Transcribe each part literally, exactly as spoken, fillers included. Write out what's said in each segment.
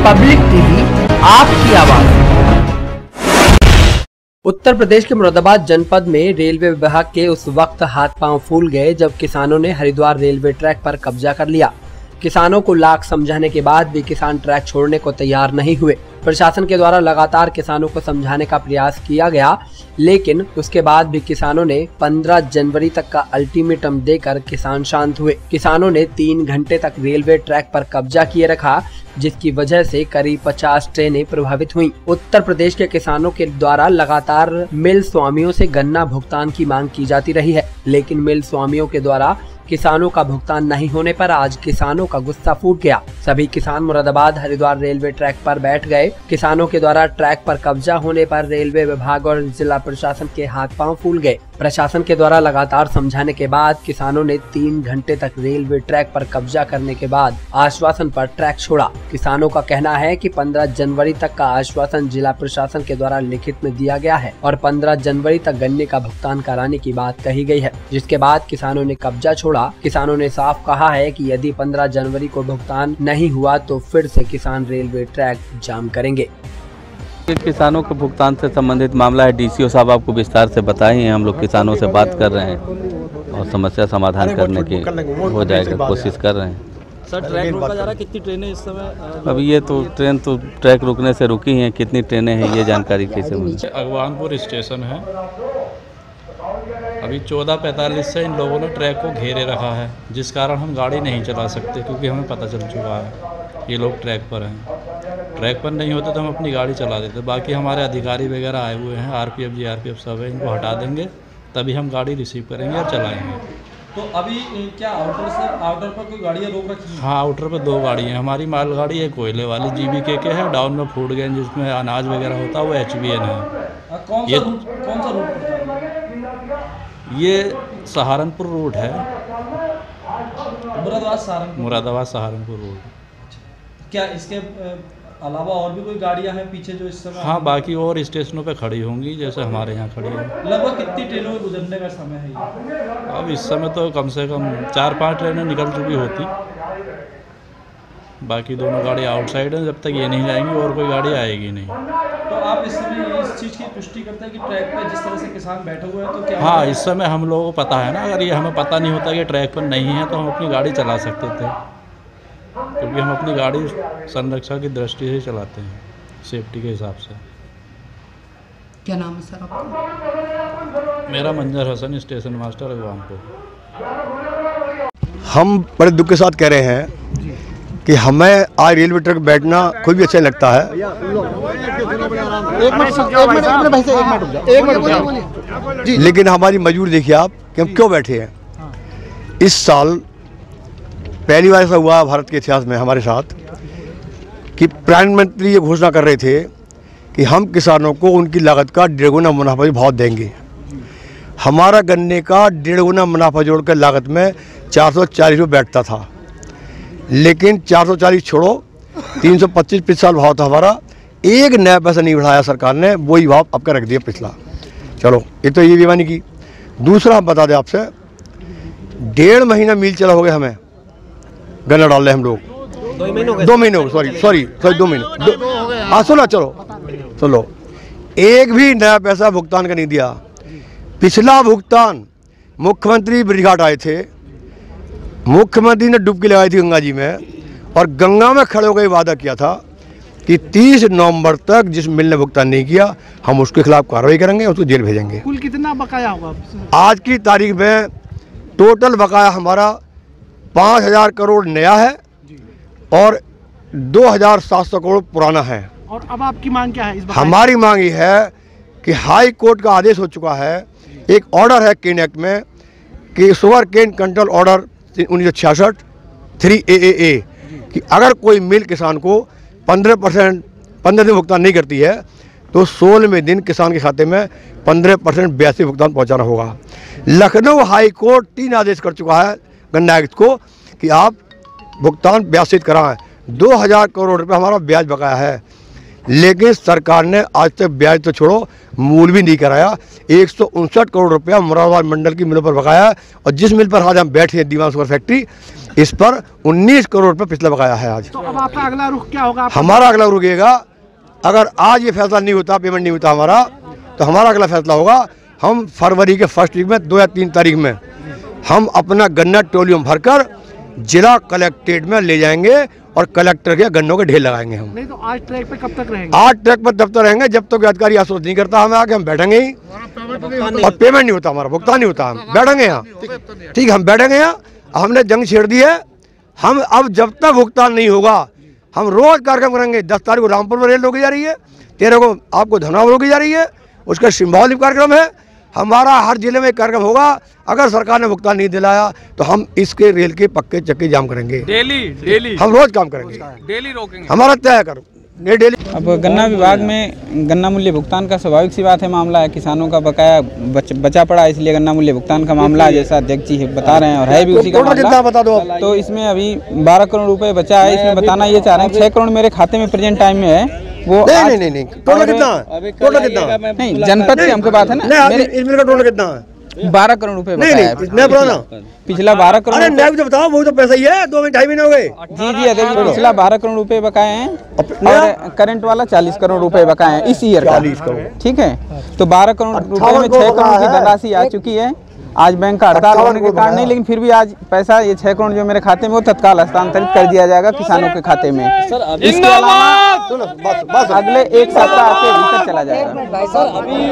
Public TV, आपकी आवाज। उत्तर प्रदेश के मुरादाबाद जनपद में रेलवे विभाग के उस वक्त हाथ पांव फूल गए जब किसानों ने हरिद्वार रेलवे ट्रैक पर कब्जा कर लिया। किसानों को लाख समझाने के बाद भी किसान ट्रैक छोड़ने को तैयार नहीं हुए। प्रशासन के द्वारा लगातार किसानों को समझाने का प्रयास किया गया, लेकिन उसके बाद भी किसानों ने पंद्रह जनवरी तक का अल्टीमेटम देकर किसान शांत हुए। किसानों ने तीन घंटे तक रेलवे ट्रैक पर कब्जा किए रखा, जिसकी वजह से करीब पचास ट्रेनें प्रभावित हुईं। उत्तर प्रदेश के किसानों के द्वारा लगातार मिल स्वामियों से गन्ना भुगतान की मांग की जाती रही है, लेकिन मिल स्वामियों के द्वारा किसानों का भुगतान नहीं होने पर आज किसानों का गुस्सा फूट गया। सभी किसान मुरादाबाद हरिद्वार रेलवे ट्रैक पर बैठ गए। किसानों के द्वारा ट्रैक पर कब्जा होने पर रेलवे विभाग और जिला प्रशासन के हाथ पांव फूल गए। प्रशासन के द्वारा लगातार समझाने के बाद किसानों ने तीन घंटे तक रेलवे ट्रैक पर कब्जा करने के बाद आश्वासन पर ट्रैक छोड़ा। किसानों का कहना है कि पंद्रह जनवरी तक का आश्वासन जिला प्रशासन के द्वारा लिखित में दिया गया है और पंद्रह जनवरी तक गन्ने का भुगतान कराने की बात कही गई है, जिसके बाद किसानों ने कब्जा छोड़ा। किसानों ने साफ कहा है कि यदि पंद्रह जनवरी को भुगतान नहीं हुआ तो फिर से किसान रेलवे ट्रैक जाम करेंगे। किसानों के भुगतान से संबंधित मामला है। डीसीओ साहब आपको विस्तार से बताए हैं। हम लोग किसानों से बात कर रहे हैं और समस्या समाधान करने की हो जाएगा कोशिश कर रहे हैं। सर, ट्रैक रोका जा रहा है, कितनी ट्रेनें इस समय? अभी ये तो ट्रेन तो ट्रैक रुकने से रुकी हैं, कितनी ट्रेनें हैं ये जानकारी कैसे मिली? अगवानपुर स्टेशन है, अभी चौदह पैंतालीस से इन लोगों ने ट्रैक को घेरे रखा है, जिस कारण हम गाड़ी नहीं चला सकते, क्योंकि हमें पता चल चुका है ये लोग ट्रैक पर हैं। ट्रैक पर नहीं होते तो हम अपनी गाड़ी चला देते। बाकी हमारे अधिकारी वगैरह आए हुए हैं, आरपीएफ जीआरपीएफ सब है, इनको हटा देंगे तभी हम गाड़ी रिसीव करेंगे और चलाएंगे। तो अभी क्या आउटर से आउटर पर कोई गाड़ियाँ रोक रखी हैं? हाँ, आउटर पर दो गाड़ी हैं। हमारी मालगाड़ी है कोयले वाली जीबीके के है, डाउन में फूड गए जिसमें अनाज वगैरह होता है, वो एच बी एन है। कौन सा रूट कौन सा रूट पड़ता है? ये सहारनपुर रोड है, मुरादाबाद सहारनपुर मुरादाबाद सहारनपुर रोड। क्या इसके अलावा और भी कोई गाड़ियां हैं पीछे जो इस समय? हाँ, बाकी और स्टेशनों पे खड़ी होंगी, जैसे हमारे यहाँ खड़ी है। लगभग कितनी ट्रेनों में गुजरने का समय है ये? अब इस समय तो कम से कम चार पांच ट्रेनें निकल चुकी होती, बाकी दोनों गाड़ी आउटसाइड हैं। जब तक ये नहीं जाएंगी और कोई गाड़ी आएगी नहीं। तो आप इस समय इस चीज़ की पुष्टि करते हैं कि ट्रैक पे जिस तरह से किसान बैठे हुए हैं तो क्या? हाँ, इस समय हम लोगों को पता है ना। अगर ये हमें पता नहीं होता कि ट्रैक पर नहीं है तो हम अपनी गाड़ी चला सकते थे, क्योंकि हम अपनी गाड़ी संरक्षा की दृष्टि से चलाते हैं, सेफ्टी के हिसाब से। क्या नाम है सर आपका? मेरा मंजर हसन, स्टेशन मास्टर अगवानपुर। हम बड़े दुख के साथ कह रहे हैं कि हमें आज रेलवे ट्रैक बैठना कोई भी अच्छा नहीं लगता है। लेकिन हमारी मजबूरी देखिए आप कि हम क्यों बैठे हैं। इस साल पहली बार ऐसा हुआ भारत के इतिहास में हमारे साथ कि प्रधानमंत्री ये घोषणा कर रहे थे कि हम किसानों को उनकी लागत का डेढ़ गुना मुनाफा भाव देंगे। हमारा गन्ने का डेढ़ गुना मुनाफा जोड़कर लागत में चार सौ चालीस रुपये बैठता था, लेकिन चार सौ चालीस छोड़ो तीन सौ पच्चीस पिछले साल भाव था हमारा। एक नया पैसा नहीं बढ़ाया सरकार ने, वही भाव आपका रख दिया पिछला। चलो, ये तो ये बेईमानी की। दूसरा हम बता दें आपसे, डेढ़ महीना मील चला हो गया हमें गन्ना डाल रहे हम लोग। दो महीने हो गए दो महीने सॉरी सॉरी सॉरी दो महीने हाँ सुनो, चलो चलो एक भी नया पैसा भुगतान का नहीं दिया। पिछला भुगतान मुख्यमंत्री ब्रिघाट आए थे, मुख्यमंत्री ने डुबकी लगाई थी गंगा जी में और गंगा में खड़े होकर वादा किया था कि तीस नवंबर तक जिस मिल ने भुगतान नहीं किया हम उसके खिलाफ कार्रवाई करेंगे, उसको जेल भेजेंगे। कुल कितना बकाया होगा आज की तारीख में? टोटल बकाया हमारा पाँच हजार करोड़ नया है और दो हजार सात सौ करोड़ पुराना है। और अब आपकी मांग क्या है इस? हमारी मांग ये है कि हाई कोर्ट का आदेश हो चुका है, एक ऑर्डर है केन एक्ट में कि शुगर केन कंट्रोल ऑर्डर उन्नीस सौ छियासठ थ्री ए ए ए कि अगर कोई मिल किसान को पंद्रह परसेंट पंद्रह दिन भुगतान नहीं करती है तो सोलहवें दिन किसान के खाते में पंद्रह परसेंट ब्यासी भुगतान पहुंचाना होगा। लखनऊ हाई कोर्ट तीन आदेश कर चुका है गन्ना आयुक्त को कि आप भुगतान ब्यासित कराएं। दो हज़ार करोड़ रुपए हमारा ब्याज बकाया है। लेकिन सरकार ने आज तक ब्याज तो छोड़ो मूल भी नहीं कराया। एक सौ उनसठ करोड़ रुपया मुरादाबाद मंडल की मिलों पर बकाया है और जिस मिल पर आज हम बैठे हैं दीवान शुगर फैक्ट्री, इस पर उन्नीस करोड़ रुपये पिछला बकाया है आज। तो अब आपका अगला रुख क्या होगा? हमारा अगला रुकेगा, अगर आज ये फैसला नहीं होता, पेमेंट नहीं होता हमारा, तो हमारा अगला फैसला होगा हम फरवरी के फर्स्ट वीक में दो या तीन तारीख में हम अपना गन्ना टोलियम भरकर जिला कलेक्ट्रेट में ले जाएंगे और कलेक्टर के गन्नों के ढेर लगाएंगे हम। नहीं तो आज ट्रैक पे कब तक रहेंगे? आज ट्रैक पर तब तक रहेंगे जब तक अधिकारी आश्वस्त नहीं करता हमें आके हम बैठेंगे ही और पेमेंट नहीं होता, हमारा भुगतान नहीं होता, हम बैठेंगे यहाँ। ठीक है, हम बैठेंगे यहाँ। हमने जंग छेड़ दी है। हम अब जब तक भुगतान नहीं होगा हम रोज कार्यक्रम करेंगे। दस तारीख को रामपुर में रेल रोकी जा रही है, तेरह को आपको धनौर रोकी जा रही है, उसका सिंबॉलिक कार्यक्रम है। हमारा हर जिले में एक कार्यक्रम होगा। अगर सरकार ने भुगतान नहीं दिलाया तो हम इसके रेल के पक्के चक्के जाम करेंगे। डेली डेली हम रोज काम करेंगे, डेली रोकेंगे, हमारा तय कर नहीं डेली। अब गन्ना विभाग में गन्ना मूल्य भुगतान का स्वाभाविक सी बात है, मामला है किसानों का बकाया बच, बचा पड़ा, इसलिए गन्ना मूल्य भुगतान का मामला जैसा अध्यक्ष जी बता रहे हैं और है भी उसी का मामला। बता दो। तो इसमें अभी बारह करोड़ रुपए बचा है। इसमें बताना ये चाह रहे हैं छह करोड़ मेरे खाते में प्रेजेंट टाइम में है। वो नहीं नहीं नहीं नहीं टोटल कितना है? टोटल कितना है? नहीं, जनपद की हमको बात है ना, मेरे इसमें का टोटल कितना है? बारह करोड़ रुपए नहीं बकाया नहीं नहीं बोलो ना, पिछला बारह करोड़। अरे नहीं तो बताओ, वो तो पैसा ही है, दो में ढाई महीने हो गए। जी जी अध्यक्ष, पिछला बारह करोड़ रुपए बकाए हैं और करंट वाला चालीस करोड़ रुपए बकाए हैं इस ईयर का। ठीक है, तो बारह करोड़ रुपए में छह करोड़ की धनराशि आ चुकी है। आज बैंक का हड़ताल होने के कारण नहीं, लेकिन फिर भी आज पैसा ये छह करोड़ जो मेरे खाते में वो तत्काल हस्तांतरित कर दिया जाएगा किसानों के खाते में। इसके अलावा अगले एक सप्ताह के भीतर चला जाएगा। सर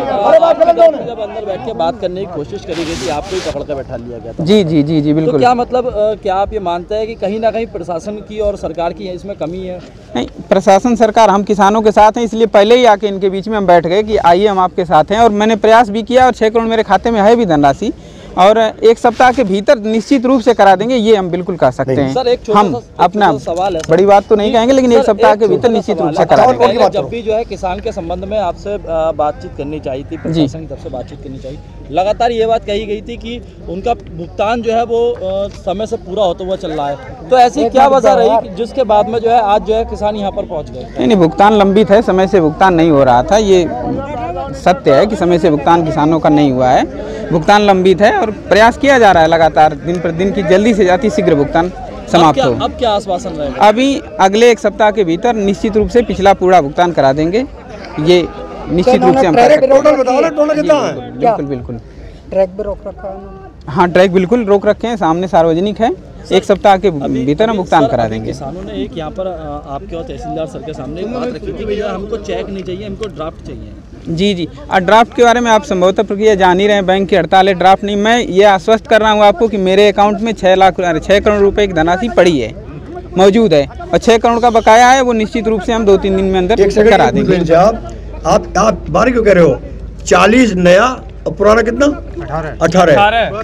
अभी जब अंदर बैठ के बात करने की कोशिश करी गई थी, आपको ही पकड़ कर बैठा लिया गया था। जी जी जी जी बिल्कुल। तो क्या मतलब अ, क्या आप ये मानते हैं कि कहीं ना कहीं प्रशासन की और सरकार की इसमें कमी है? नहीं, प्रशासन सरकार हम किसानों के साथ हैं, इसलिए पहले ही आके इनके बीच में हम बैठ गए कि आइए हम आपके साथ हैं। और मैंने प्रयास भी किया और छः करोड़ मेरे खाते में है भी धनराशि और एक सप्ताह के भीतर निश्चित रूप से करा देंगे, ये हम बिल्कुल कह सकते हैं। सर एक छोटा हम सा अपना सवाल है, बड़ी बात तो नहीं कहेंगे, लेकिन एक सप्ताह के भीतर निश्चित रूप से करा देंगे। जब भी जो है किसान के संबंध में आपसे बातचीत करनी चाहिए थी, प्रशासन की तरफ से बातचीत करनी चाहिए, लगातार ये बात कही गई थी कि उनका भुगतान जो है वो समय से पूरा होता हुआ चल रहा है। तो ऐसी क्या वजह रही जिसके बाद में जो है आज जो है किसान यहाँ पर पहुँच गए? नहीं नहीं, भुगतान लंबित है, समय से भुगतान नहीं हो रहा था, ये सत्य है कि समय से भुगतान किसानों का नहीं हुआ है। भुगतान लंबित है और प्रयास किया जा रहा है लगातार दिन पर दिन की जल्दी से जाती शीघ्र भुगतान समाप्त हो। अब क्या आश्वासन रहेगा? अभी अगले एक सप्ताह के भीतर निश्चित रूप से पिछला पूरा भुगतान करा देंगे, ये निश्चित रूप से हम कर सकते हैं। बिल्कुल बिल्कुल। ट्रैक भी रोक रखा है? हाँ, ट्रैक बिल्कुल रोक रखे हैं, सामने सार्वजनिक है। एक सप्ताह के भीतर हम भुगतान करा देंगे। किसानों ने एक यहाँ पर आपके और तहसीलदार सर के सामने एक बात रखी थी कि यार हमको चेक नहीं चाहिए, हमको ड्राफ्ट चाहिए। जी जी, और ड्राफ्ट के बारे में आप संभवतः प्रक्रिया जान ही रहे हैं, बैंक की हड़ताल है, ड्राफ्ट नहीं। मैं ये आश्वस्त कर रहा हूँ आपको कि मेरे अकाउंट में छः लाख छः करोड़ रुपए की धनराशि पड़ी है, मौजूद है और छः करोड़ का बकाया है, वो निश्चित रूप से हम दो तीन दिन में अंदर करा देंगे। आप आप बारह क्यों कह रहे हो? चालीस नया और पुराना कितना? अठारह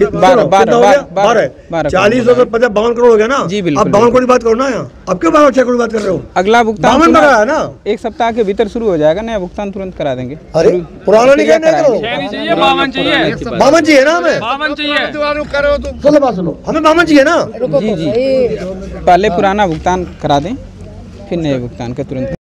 बारह चालीस और पचास बावन करोड़ हो गया ना। जी बिल्कुल। अब बावन करोड़ की बात करो ना यहाँ, अब क्यों बावन छह करोड़ की बात कर रहे हो? अगला भुगतान बावन बना है ना, एक सप्ताह के भीतर शुरू हो जाएगा, नया भुगतान तुरंत करा देंगे। अरे पुराना नहीं कहना करो, बावन चाहिए, बावन चाहिए ना हमें, बावन चाहिए। सुनो बात सुनो, हमें बावन चाहिए ना। जी जी, पहले पुराना भुगतान करा दें फिर नए भुगतान का तुरंत